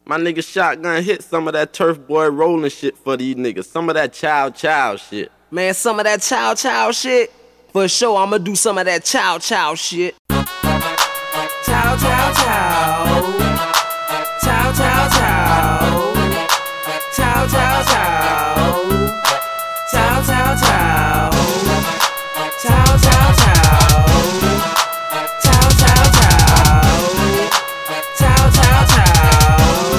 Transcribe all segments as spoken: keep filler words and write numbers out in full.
My nigga Shotgun hit some of that turf boy rolling shit for these niggas. Some of that chow chow shit. Man, some of that chow chow shit? For sure, I'ma do some of that chow chow shit. Chow chow chow. Chow chow chow. Chow chow chow. Chow chow chow. Chow chow chow. Chow chow chow. Chow chow chow.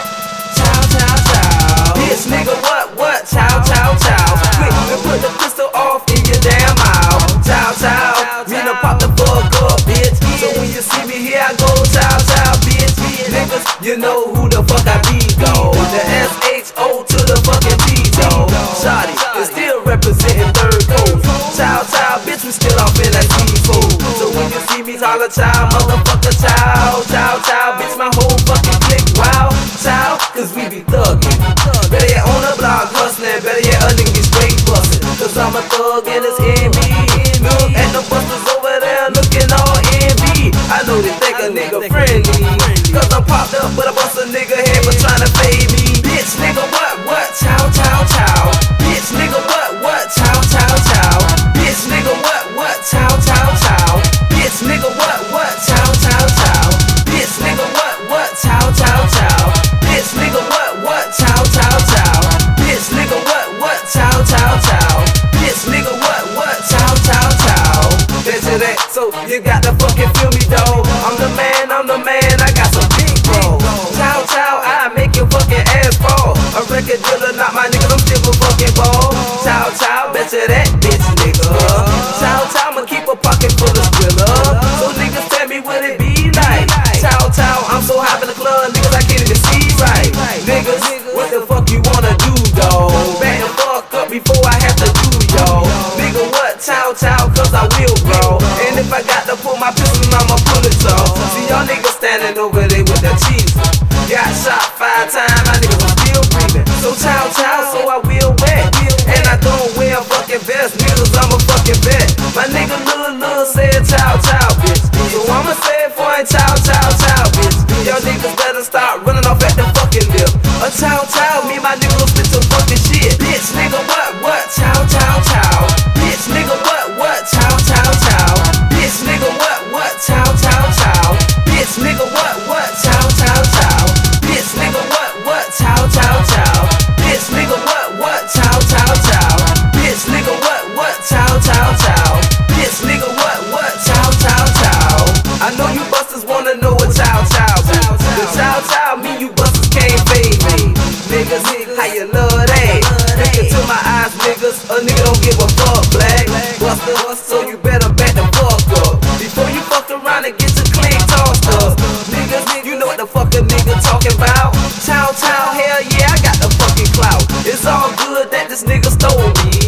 Chow chow chow. Bitch nigga, what, what? Chow chow chow. Quick to put the pistol off in your damn mouth. Chow chow. Me to pop the fuck up, bitch. So when you see me here, I go chow chow, bitch. Niggas, you know who the fuck I be, though. The S H O to the fucking T, though. Shotty is still representing third coast. Chow chow, bitch, we still off in that seafood. So when you see me holler chow, motherfucker chow, chow chow, bitch, my whole fucking clique, wow, chow, cause we be thuggin'. Better yet on the block hustling, better yet a nigga straight bustin'. Cause I'm a thug and it's in me. Look at the busters over there looking all envy. I know they think a nigga friendly, cause I'm popped up with a bust a nigga head for tryna fade me. Bitch nigga what, what, chow chow chow. Bitch nigga what, what, chow chow chow. Bitch nigga what, what, chow chow chow. Bitch nigga what, what, chow chow chow. Bitch nigga what, what, chow chow chow. Bitch nigga what, what, chow chow chow. Bitch nigga what, what, chow chow chow. Bitch nigga what, what, chow chow chow. Bitch it ain't, so you got to fucking feel me though. I'm the man, I'm the man, I got some big bro. Chow chow, I make your fucking ass fall. A record dealer, not my niggas, I'm still a fucking ball. Chow chow, bet you that bitch nigga. Chow chow, I'ma keep a pocket full of Skrilla. So niggas tell me what it be like. Chow chow, I'm so high in the club, niggas I can't even see right. Niggas, what the fuck you wanna do though? Back the fuck up before I have to do yo. Nigga what, chow chow, cause I will bro. And if I got to pull my pistol, I'ma pull it off. See y'all niggas standing over there with the cheese. Got shot five times, my niggas are still breathing. So chow chow, so I will wet. And I don't wear a fucking vest, niggas, I'm a fucking vet. My nigga Lil Lil said chow chow, bitch. So I'ma say it for a chow chow chow, bitch. Y'all niggas better start running off at the fucking lip. A chow chow, me and my niggas spit some fucking shit. Bitch nigga what, what, chow chow chow. Bitch nigga what, what, chow chow chow. Bitch nigga what, what, chow chow chow. Bitch nigga what, what, chow chow chow. Bitch nigga what, what, chow chow chow. Bitch nigga what, what, chow chow chow. Bitch nigga what, what, chow chow chow. Bitch nigga what, what, chow chow chow. I know you busters wanna know what chow chow is. The chow chow mean you busters can't fade me. Niggas, how you love that? Look into my eyes, niggas. A nigga don't give a fuck, black buster. So you better back the fuck up before you fuck around and get your click tossed up. Niggas, you know what the fuck a nigga talking about? Chow chow, hell yeah, I got the fucking clout. It's all good that this nigga stole me.